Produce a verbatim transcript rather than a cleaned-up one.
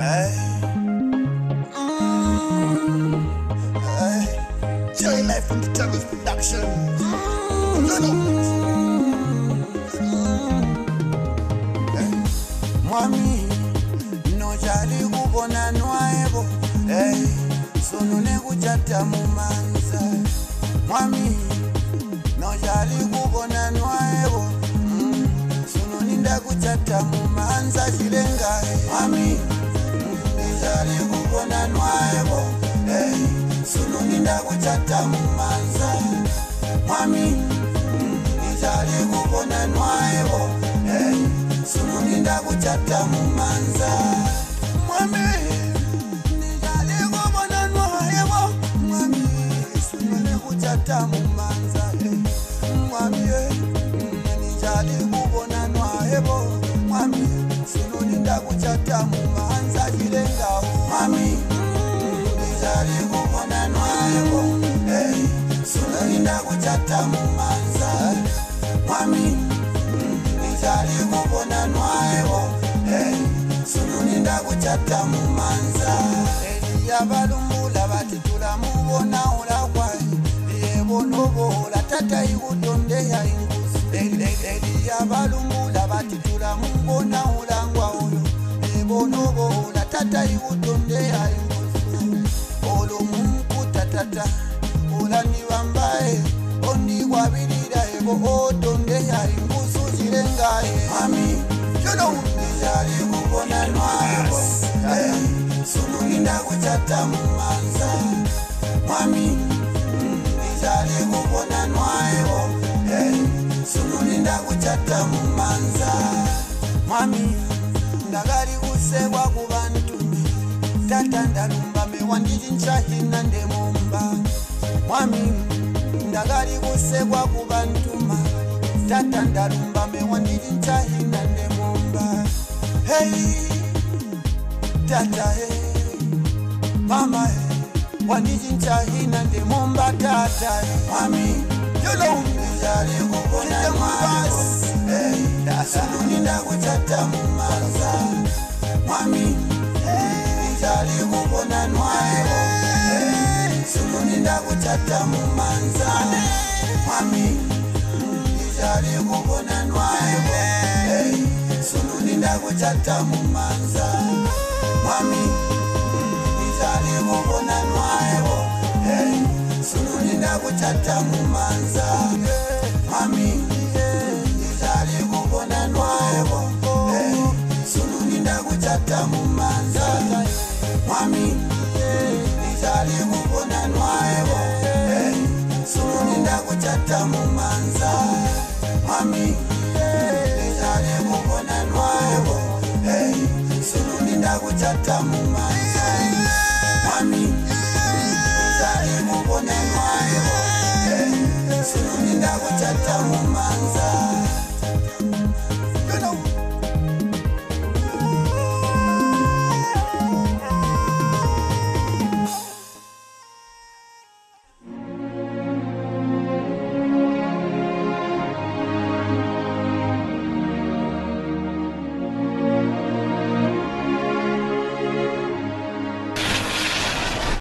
Hey. Mm. Hey. J Life from the Terrors Production. Mm. You know. Hey. Mwami, no jali kubona nwaibo. Hey. Sunune kuchata mumanza. Mwami, no jali kubona nwaibo. Mm. Sununinda kuchata mumanza chilenga. Mwami, nijali kubona nwaibo. Hey. Sununinda kuchata mumanza. Mwami, nijali kubona nwaibo. Hey. Sununinda kuchata mumanza. Mwami, nijali kubona nwaibo. Mwami, sununinda kuchata mumanza. Hey. Mwami, nijali kubona nwaibo. Mwami, sununinda kuchata mumanza chilenga. Mwami, nijali kubona nwaibo. Hey. Sununinda kuchata mumanza. Mwami, nijali kubona nwaibo. Hey. Sununinda kuchata mumanza. Eliya balumbula batitula mubona olakwaye. Yebonobola tata ikutonde ya inguzi. Eliya balumbula batitula mubona olangwa oyo. Yebonobola tata ikutonde ya inguzi. Olo munkuta tata olani wambaye. Ondi wabirira ebo otonde ya inguzi chilengaye. Mami, you know, nijali kubona nwaibo. Hey. Sununinda kuchata mumanza. Mwami, nijali kubona nwaibo. Hey. Sununinda kuchata mumanza. Mwami, ndagali kusekwa kubantu. Tata ndalumba mewandiji nchahina ndemumba. Mwami, ndagali kusekwa kubantuma. Tata ndalumba mewandiji nchahina ndemumba. Hey, tata hey, mama hey, waniji nchahina ndemumba tata hey. Mwami, you know, nijali kubona nwaibo. Hey, sununinda kuchata mumanza. Mwami, nijali kubona nwaibo. Hey, sununinda kuchata mumanza. Mwami, nijali kubona nwaibo. Hey, sununinda kuchata mumanza. Mwami, nijali kubona nwaibo. Hey, sununinda kuchata mumanza. Mwami, nijali kubona nwaibo. Hey, sununinda kuchata mumanza. Mwami, nijali kubona nwaibo. Hey, sununinda kuchata mumanza. Mwami, nijali kubona nwaibo. Hey, sununinda kuchata mumanza. Mwami, nijali kubona nwaibo. Hey, sununinda kuchata mumanza.